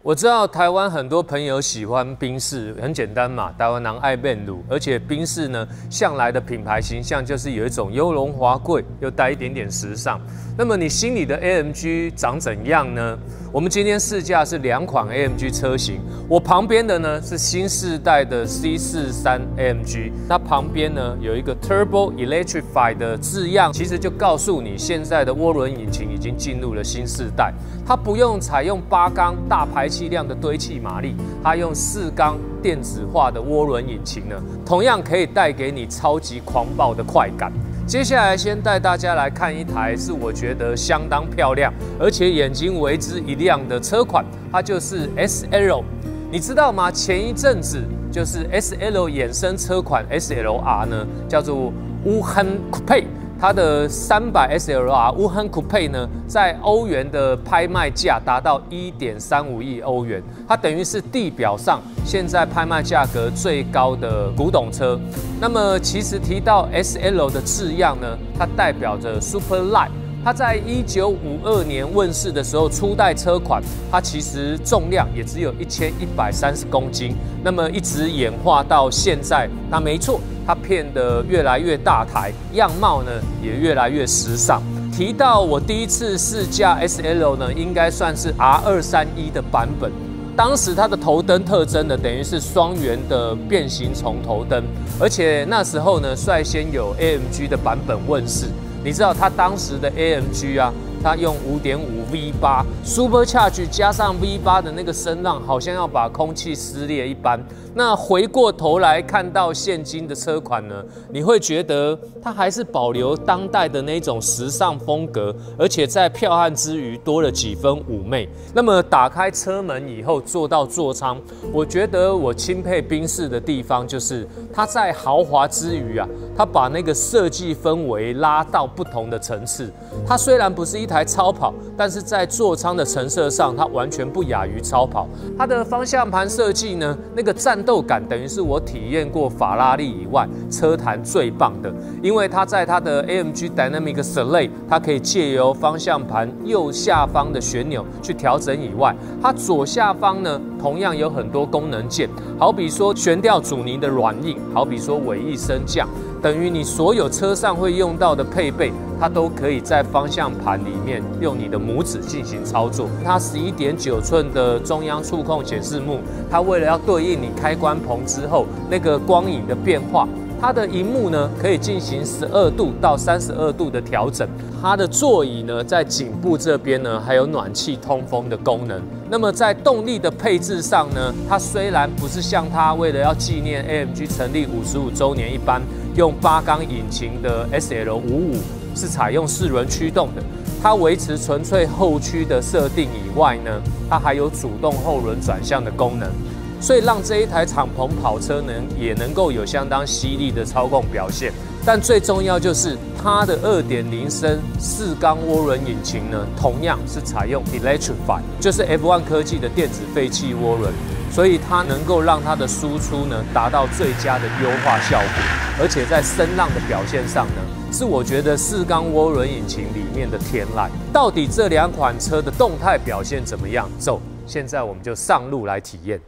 我知道台湾很多朋友喜欢宾士，很简单嘛，台湾人爱变路，而且宾士呢向来的品牌形象就是有一种雍容华贵，又带一点点时尚。那么你心里的 AMG 长怎样呢？我们今天试驾是2款 AMG 车型，我旁边的呢是新世代的 C43 AMG， 它旁边呢有一个 Turbo Electrified 的字样，其实就告诉你现在的涡轮引擎已经进入了新世代，它不用采用8缸大排气量的堆气马力，它用4缸电子化的涡轮引擎呢，同样可以带给你超级狂暴的快感。接下来先带大家来看一台是我觉得相当漂亮，而且眼睛为之一亮的车款，它就是 SL。你知道吗？前一阵子就是 SL 衍生车款 SLR 呢，叫做乌亨 Coupe。它的300 SLR 乌亨 Coupe 呢，在欧元的拍卖价达到1.35亿欧元，它等于是地表上现在拍卖价格最高的古董车。那么其实提到 SL 的字样呢，它代表着 Super Light。它在1952年问世的时候，初代车款，它其实重量也只有1130公斤。那么一直演化到现在，它没错，它变得越来越大台，样貌呢也越来越时尚。提到我第一次试驾 SL 呢，应该算是 R231的版本。当时它的头灯特征呢，等于是双圆的变形虫头灯，而且那时候呢，率先有 AMG 的版本问世。你知道它当时的 AMG 啊，它用5.5 V8 Supercharge 加上 V8 的那个声浪，好像要把空气撕裂一般。那回过头来看到现今的车款呢，你会觉得它还是保留当代的那种时尚风格，而且在剽悍之余多了几分妩媚。那么打开车门以后坐到座舱，我觉得我钦佩宾士的地方就是它在豪华之余啊，它把那个设计氛围拉到不同的层次。它虽然不是一台超跑，但是在座舱的陈设上，它完全不亚于超跑。它的方向盘设计呢，那个战斗感等于是我体验过法拉利以外车坛最棒的，因为它在它的 AMG Dynamic Select， 它可以借由方向盘右下方的旋钮去调整以外，它左下方呢同样有很多功能键，好比说悬吊阻尼的软硬，好比说尾翼升降，等于你所有车上会用到的配备，它都可以在方向盘里面用你的拇指进行操作。它11.9寸的中央触控显示幕，它为了要对应你开关棚之后那个光影的变化，它的萤幕呢可以进行12度到32度的调整。它的座椅呢在颈部这边呢还有暖气通风的功能。那么在动力的配置上呢，它虽然不是像它为了要纪念 AMG 成立55周年一般，用8缸引擎的 SL55 是采用4轮驱动的，它维持纯粹后驱的设定以外呢，它还有主动后轮转向的功能，所以让这一台敞篷跑车也能够有相当犀利的操控表现。但最重要就是它的2.0升4缸涡轮引擎呢，同样是采用 Electrified， 就是 F1 科技的电子废气涡轮，所以它能够让它的输出呢达到最佳的优化效果，而且在声浪的表现上呢，是我觉得4缸涡轮引擎里面的天籁。到底这2款车的动态表现怎么样？走，现在我们就上路来体验。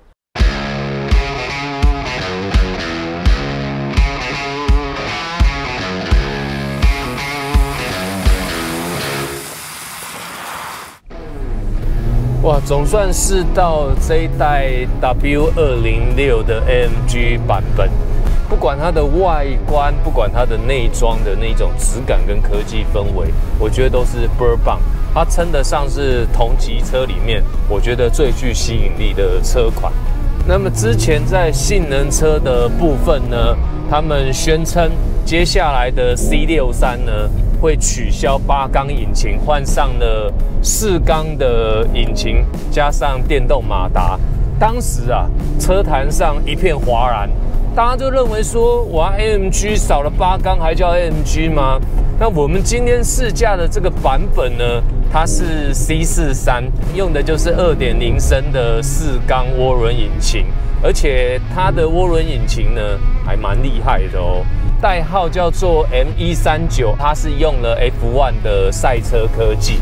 哇，总算是到这一代 W206的 AMG 版本，不管它的外观，不管它的内装的那种质感跟科技氛围，我觉得都是倍儿棒。它称得上是同级车里面，我觉得最具吸引力的车款。那么之前在性能车的部分呢，他们宣称接下来的 C63 呢会取消8缸引擎，换上了4缸的引擎，加上电动马达。当时啊，车坛上一片哗然，大家就认为说，哇 ，AMG 少了8缸还叫 AMG 吗？那我们今天试驾的这个版本呢，它是 C43， 用的就是2.0升的4缸涡轮引擎，而且它的涡轮引擎呢还蛮厉害的哦。代号叫做 M139， 它是用了 F1 的赛车科技。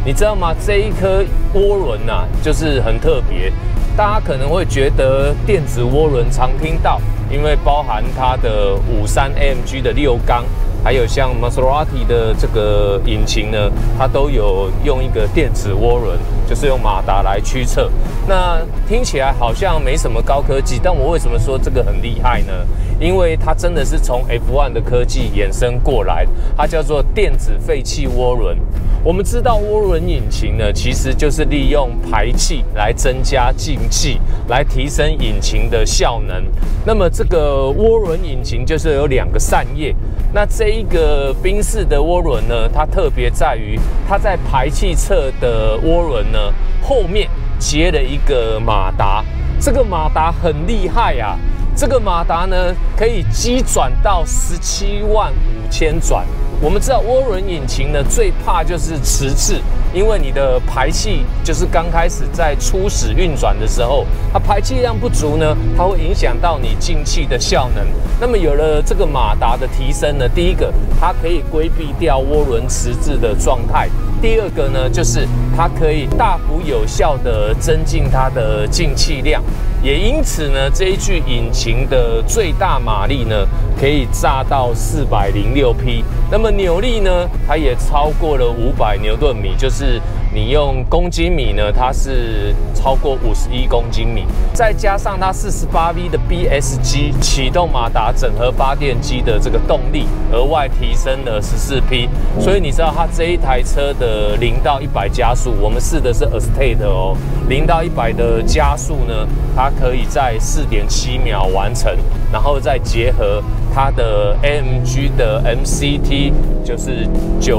你知道吗？这一颗涡轮啊，就是很特别。大家可能会觉得电子涡轮常听到，因为包含它的53 AMG 的6缸，还有像 Maserati 的这个引擎呢，它都有用一个电子涡轮，就是用马达来驱策。那听起来好像没什么高科技，但我为什么说这个很厉害呢？因为它真的是从 F1 的科技衍生过来，它叫做电子废气涡轮。我们知道涡轮引擎呢，其实就是利用排气来增加进气，来提升引擎的效能。那么这个涡轮引擎就是有2个扇叶。那这一个宾士的涡轮呢，它特别在于它在排气侧的涡轮呢后面接了一个马达，这个马达很厉害啊！这个马达呢可以机转到175000转。我们知道涡轮引擎呢最怕就是迟滞，因为你的排气就是刚开始在初始运转的时候，它排气量不足呢，它会影响到你进气的效能。那么有了这个马达的提升呢，第一个它可以规避掉涡轮迟滞的状态，第二个呢就是它可以大幅有效的增进它的进气量。也因此呢，这一具引擎的最大马力呢，可以炸到406匹。那么扭力呢，它也超过了500牛顿米，就是你用公斤米呢，它是超过51公斤米。再加上它48V的 BSG 启动马达整合发电机的这个动力，额外提升了14匹。所以你知道它这一台车的0到100加速，我们试的是 Estate 哦，0到100的加速呢，它可以在4.7秒完成，然后再结合它的 AMG 的 MCT， 就是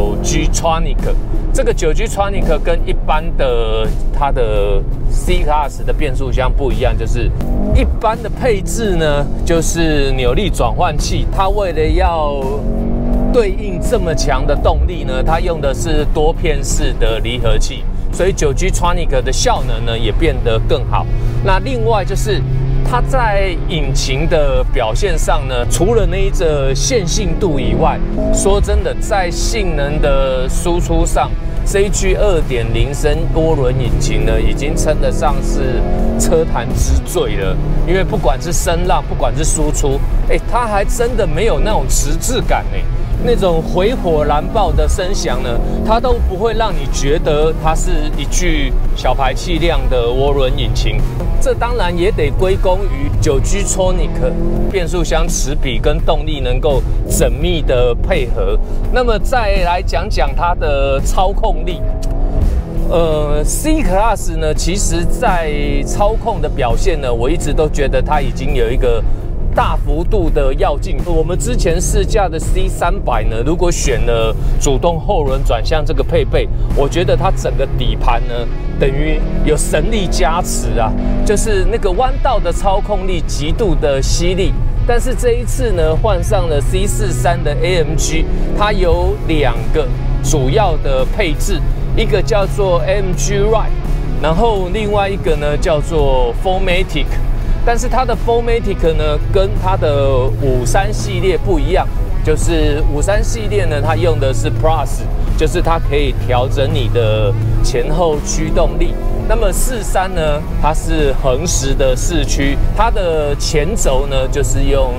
9G Tronic。这个9G Tronic 跟一般的它的 C Class 的变速箱不一样，就是一般的配置呢，就是扭力转换器，它为了要对应这么强的动力呢，它用的是多片式的离合器。所以9G Tronic 的效能呢也变得更好。那另外就是它在引擎的表现上呢，除了那一个线性度以外，说真的，在性能的输出上，这一具2.0升涡轮引擎呢，已经称得上是车坛之最了。因为不管是声浪，不管是输出，它还真的没有那种迟滞感那种回火燃爆的声响呢，它都不会让你觉得它是一具小排气量的涡轮引擎。这当然也得归功于9G Tronic 变速箱齿比跟动力能够缜密的配合。那么再来讲讲它的操控力。C Class 呢，其实在操控的表现呢，我一直都觉得它已经有一个大幅度的跃进。我们之前试驾的 C300呢，如果选了主动后轮转向这个配备，我觉得它整个底盘呢，等于有神力加持啊，就是那个弯道的操控力极度的犀利。但是这一次呢，换上了 C43 的 AMG， 它有2个主要的配置，一个叫做 AMG Ride， 然后另外一个呢叫做 4MATIC。但是它的 4MATIC 呢，跟它的53系列不一样，就是53系列呢，它用的是 Plus， 就是它可以调整你的前后驱动力。那么43呢，它是横时的四驱，它的前轴呢就是用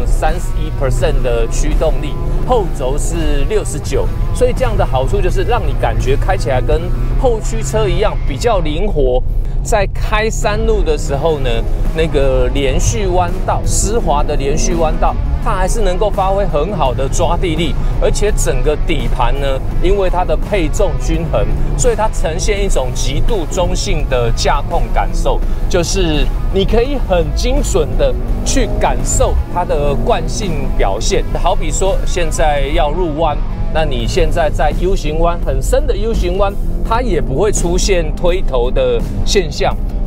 31% 的驱动力，后轴是69%，所以这样的好处就是让你感觉开起来跟后驱车一样，比较灵活。在开山路的时候呢，那个连续弯道、湿滑的连续弯道，它还是能够发挥很好的抓地力，而且整个底盘呢，因为它的配重均衡，所以它呈现一种极度中性的驾控感受，就是你可以很精准的去感受它的惯性表现。好比说现在要入弯，那你现在在 U 型弯很深的 U 型弯，它也不会出现推头的现象，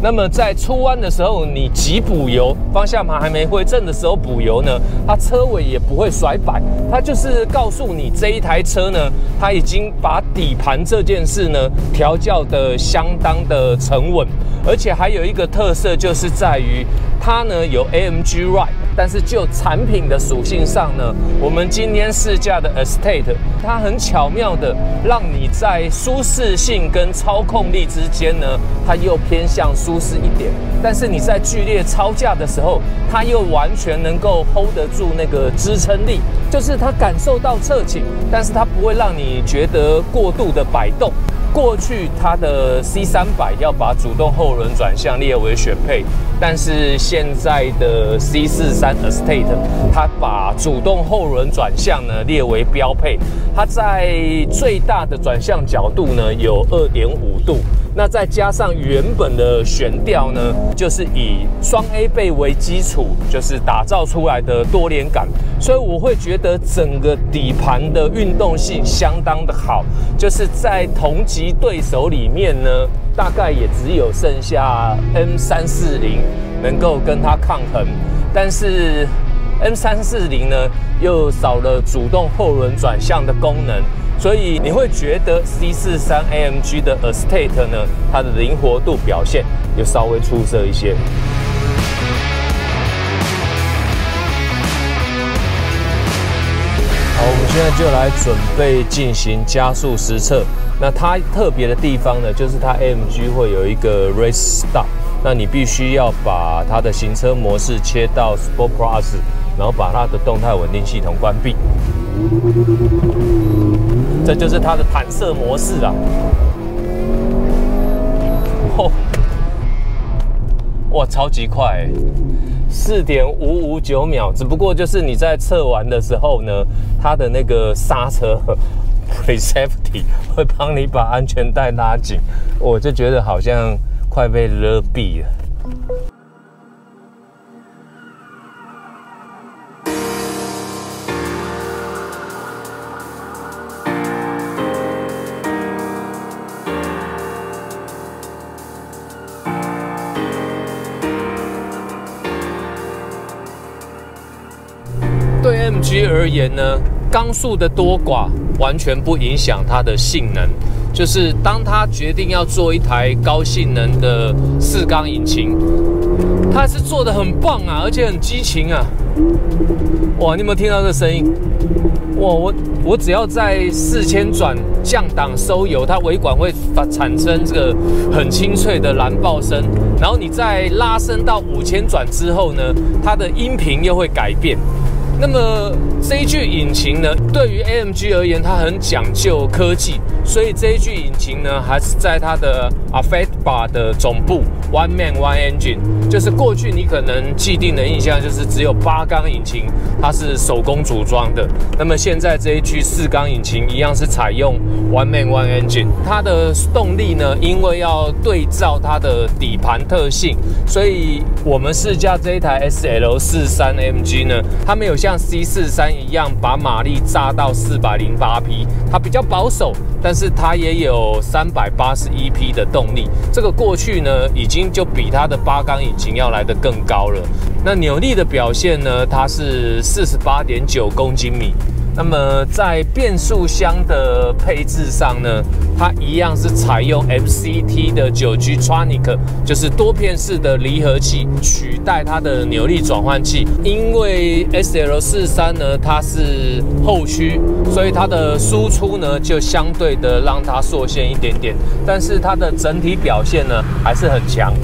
那么在出弯的时候，你急补油，方向盘还没回正的时候补油呢，它车尾也不会甩摆，它就是告诉你这一台车呢，它已经把底盘这件事呢调教的相当的沉稳，而且还有一个特色就是在于它呢有 AMG Ride， 但是就产品的属性上呢，我们今天试驾的 Estate， 它很巧妙的让你在舒适性跟操控力之间呢，它又偏向舒适一点，但是你在剧烈超驾的时候，它又完全能够 hold 得住那个支撑力，就是它感受到侧倾，但是它不会让你觉得过度的摆动。过去它的 C300 要把主动后轮转向列为选配，但是现在的 C43 Estate 它把主动后轮转向呢列为标配，它在最大的转向角度呢有 2.5 度。那再加上原本的悬吊呢，就是以双 A 背为基础，就是打造出来的多连杆，所以我会觉得整个底盘的运动性相当的好，就是在同级对手里面呢，大概也只有剩下 M340能够跟它抗衡，但是 M340呢又少了主动后轮转向的功能。所以你会觉得 C43 AMG 的 Estate 呢，它的灵活度表现又稍微出色一些。好，我们现在就来准备进行加速实测。那它特别的地方呢，就是它 AMG 会有一个 Race Stop， 那你必须要把它的行车模式切到 Sport Plus， 然后把它的动态稳定系统关闭。这就是它的弹射模式啊！哇，超级快，4.559秒。只不过就是你在测完的时候呢，它的那个刹车 Pre-Safety 会帮你把安全带拉紧，我就觉得好像快被勒毙了。对 AMG 而言呢，缸数的多寡完全不影响它的性能。就是当它决定要做一台高性能的4缸引擎，它是做得很棒啊，而且很激情啊！哇，你有没有听到这声音？哇，我只要在4000转降档收油，它尾管会产生这个很清脆的燃爆声，然后你在拉升到5000转之后呢，它的音频又会改变。那么这一具引擎呢，对于 AMG 而言，它很讲究科技，所以这一具引擎呢，还是在它的 Affetbar 的总部 One Man One Engine， 就是过去你可能既定的印象就是只有8缸引擎，它是手工组装的。那么现在这一具4缸引擎一样是采用 One Man One Engine， 它的动力呢，因为要对照它的底盘特性，所以我们试驾这一台 SL43 AMG 呢，它没有像C43一样把马力炸到408匹，它比较保守，但是它也有381匹的动力。这个过去呢，已经就比它的8缸引擎要来得更高了。那扭力的表现呢，它是 48.9公斤米。那么在变速箱的配置上呢，它一样是采用 FCT 的9G Tronic， 就是多片式的离合器取代它的扭力转换器。因为 SL43呢，它是后驱，所以它的输出呢就相对的让它受限一点点，但是它的整体表现呢还是很强。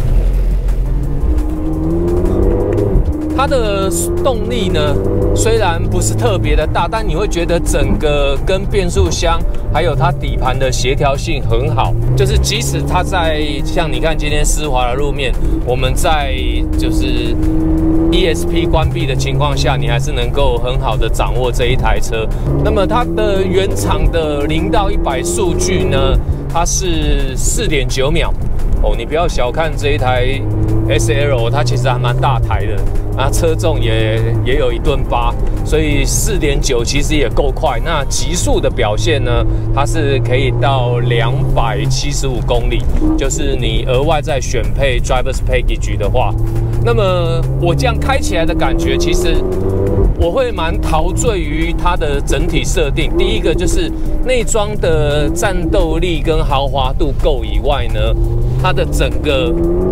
它的动力呢，虽然不是特别的大，但你会觉得整个跟变速箱还有它底盘的协调性很好。就是即使它在像你看今天湿滑的路面，我们在就是 ESP 关闭的情况下，你还是能够很好的掌握这一台车。那么它的原厂的0到100数据呢，它是4.9秒。 哦，你不要小看这一台 SL， 它其实还蛮大台的，那车重也有1吨8，所以4.9其实也够快。那极速的表现呢，它是可以到275公里，就是你额外再选配 Driver's Package 的话，那么我这样开起来的感觉，其实我会蛮陶醉于它的整体设定。第一个就是内装的战斗力跟豪华度够以外呢，它的整个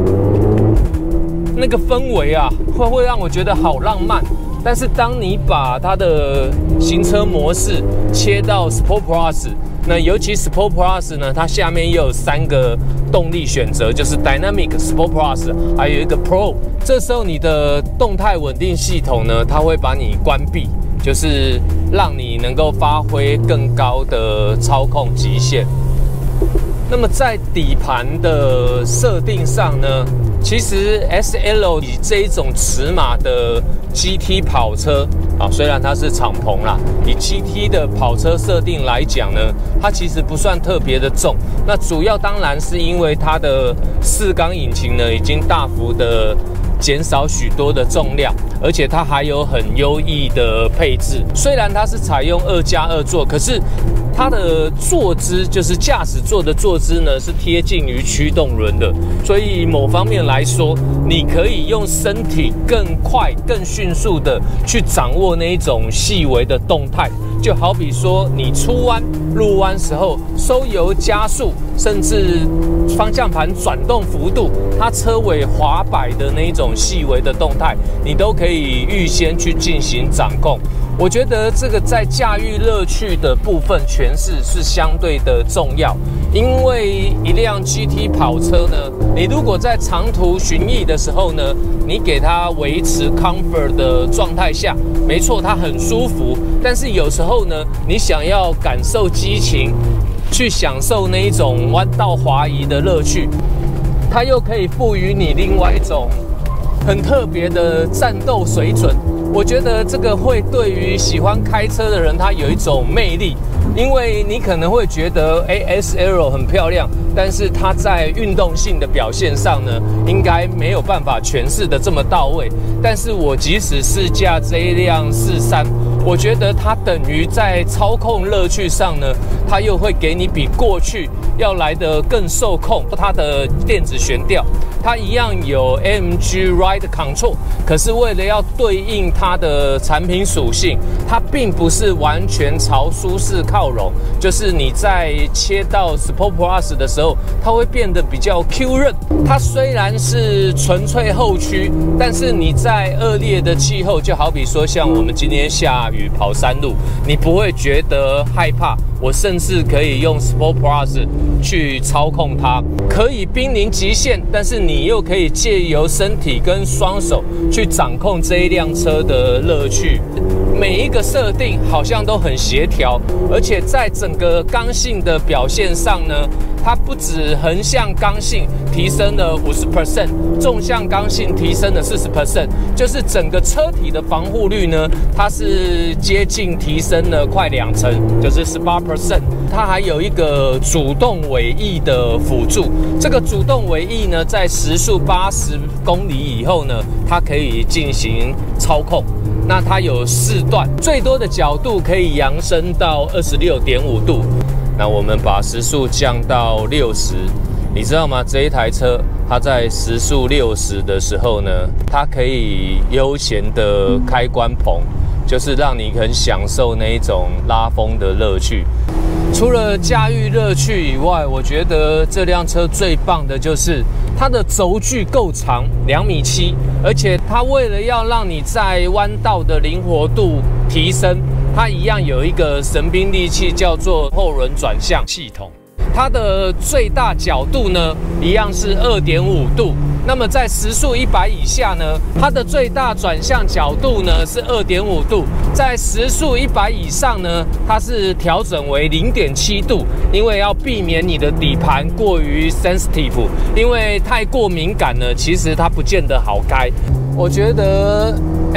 那个氛围啊，会让我觉得好浪漫。但是当你把它的行车模式切到 Sport Plus， 那尤其 Sport Plus 呢，它下面又有3个动力选择，就是 Dynamic Sport Plus， 还有一个 Pro。这时候你的动态稳定系统呢，它会把你关闭，就是让你能够发挥更高的操控极限。那么在底盘的设定上呢，其实 SL 以这一种尺码的 GT 跑车啊，虽然它是敞篷啦，以 GT 的跑车设定来讲呢，它其实不算特别的重。那主要当然是因为它的4缸引擎呢，已经大幅的减少许多的重量，而且它还有很优异的配置。虽然它是采用2+2座，可是它的坐姿，就是驾驶座的坐姿呢，是贴近于驱动轮的，所以某方面来说，你可以用身体更快、更迅速的去掌握那一种细微的动态。就好比说，你出弯、入弯时候收油、加速，甚至方向盘转动幅度，它车尾滑摆的那一种细微的动态，你都可以预先去进行掌控。我觉得这个在驾驭乐趣的部分诠释是相对的重要，因为一辆 GT 跑车呢，你如果在长途巡弋的时候呢，你给它维持 comfort 的状态下，没错，它很舒服，但是有时候呢，你想要感受激情，去享受那一种弯道滑移的乐趣，它又可以赋予你另外一种很特别的战斗水准。我觉得这个会对于喜欢开车的人，他有一种魅力，因为你可能会觉得，SL 很漂亮，但是它在运动性的表现上呢，应该没有办法诠释的这么到位。但是我即使试驾这一辆43，我觉得它等于在操控乐趣上呢，它又会给你比过去要来得更受控。它的电子悬吊，它一样有 AMG Ride Control， 可是为了要对应它的产品属性，它并不是完全朝舒适靠拢，就是你在切到 Sport Plus 的时候，它会变得比较 Q 韧。它虽然是纯粹后驱，但是你在恶劣的气候，就好比说像我们今天下雨跑山路，你不会觉得害怕。我甚至可以用 Sport Plus 去操控它，可以濒临极限，但是你又可以借由身体跟双手去掌控这一辆车的乐趣。每一个设定好像都很协调，而且在整个刚性的表现上呢，它不止横向刚性提升了 50%， 纵向刚性提升了 40%， 就是整个车体的防护率呢，它是接近提升了快2成，就是 18%。它还有一个主动尾翼的辅助，这个主动尾翼呢，在时速80公里以后呢，它可以进行操控。那它有4段，最多的角度可以扬升到26.5度。那我们把时速降到60，你知道吗？这一台车它在时速60的时候呢，它可以悠闲的开关棚，就是让你很享受那一种拉风的乐趣。除了驾驭乐趣以外，我觉得这辆车最棒的就是它的轴距够长，2.7米，而且它为了要让你在弯道的灵活度提升，它一样有一个神兵利器，叫做后轮转向系统。它的最大角度呢，一样是2.5度。那么在时速100以下呢，它的最大转向角度呢是2.5度。在时速100以上呢，它是调整为0.7度，因为要避免你的底盘过于 sensitive， 因为太过敏感呢，其实它不见得好开。我觉得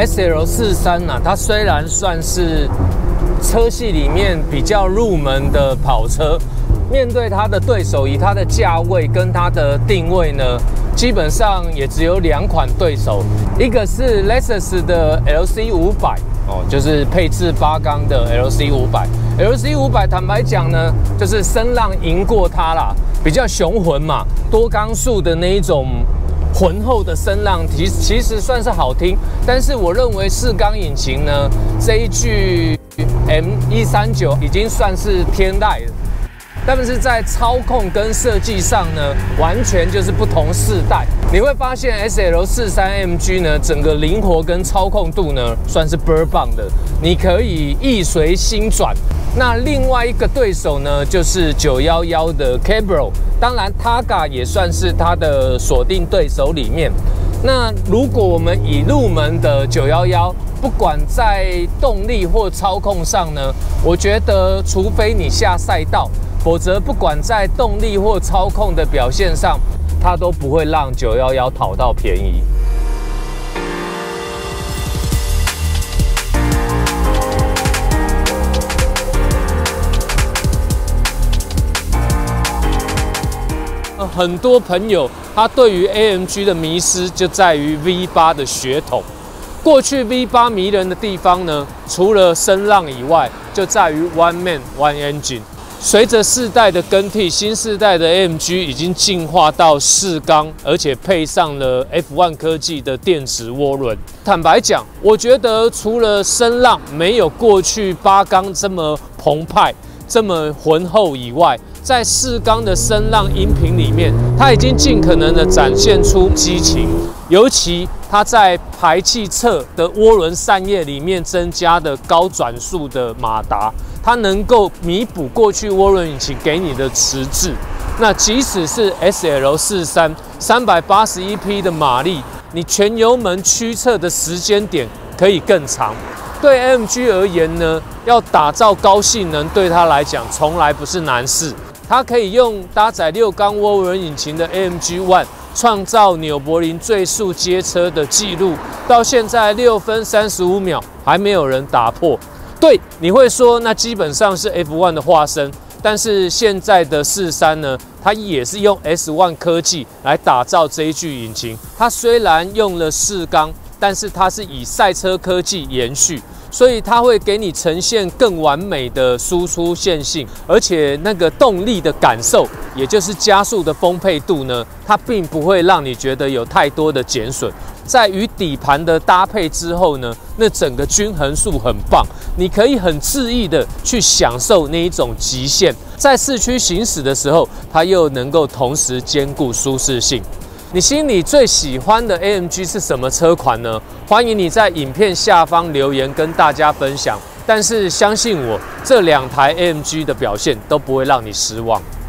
SL43啊，它虽然算是车系里面比较入门的跑车， 面对它的对手，以它的价位跟它的定位呢，基本上也只有2款对手，一个是 Lexus 的 LC500哦，就是配置8缸的 LC500。LC500 坦白讲呢，就是声浪赢过它啦，比较雄浑嘛，多缸数的那一种浑厚的声浪，其实算是好听。但是我认为4缸引擎呢，这一具 M139已经算是天籁了。但是在操控跟设计上呢，完全就是不同世代。你会发现 SL43AMG 呢，整个灵活跟操控度呢，算是倍儿棒的。你可以意随心转。那另外一个对手呢，就是911的 Cabrio， 当然 Targa 也算是它的锁定对手里面。那如果我们以入门的911，不管在动力或操控上呢，我觉得除非你下赛道，否则不管在动力或操控的表现上，它都不会让911讨到便宜。很多朋友他对于 AMG 的迷思就在于 V8 的血统。过去 V8 迷人的地方呢，除了声浪以外，就在于 One Man One Engine。随着世代的更替，新世代的 AMG 已经进化到4缸，而且配上了 F1 科技的电池涡轮。坦白讲，我觉得除了声浪没有过去8缸这么澎湃、这么浑厚以外，在4缸的声浪音频里面，它已经尽可能的展现出激情，尤其它在排气侧的涡轮扇叶里面增加的高转速的马达，它能够弥补过去涡轮引擎给你的迟滞。那即使是 SL43 381匹的马力，你全油门驱策的时间点可以更长。对 AMG 而言呢，要打造高性能，对它来讲从来不是难事。它可以用搭载6缸涡轮引擎的 AMG One 创造纽柏林最速街车的纪录，到现在6分35秒还没有人打破。对，你会说那基本上是 F1 的化身，但是现在的43呢，它也是用 S1 科技来打造这一具引擎。它虽然用了4缸，但是它是以赛车科技延续。所以它会给你呈现更完美的输出线性，而且那个动力的感受，也就是加速的丰沛度呢，它并不会让你觉得有太多的减损。在与底盘的搭配之后呢，那整个均衡数很棒，你可以很恣意的去享受那一种极限。在市区行驶的时候，它又能够同时兼顾舒适性。你心里最喜欢的 AMG 是什么车款呢？欢迎你在影片下方留言跟大家分享。但是相信我，这2台 AMG 的表现都不会让你失望。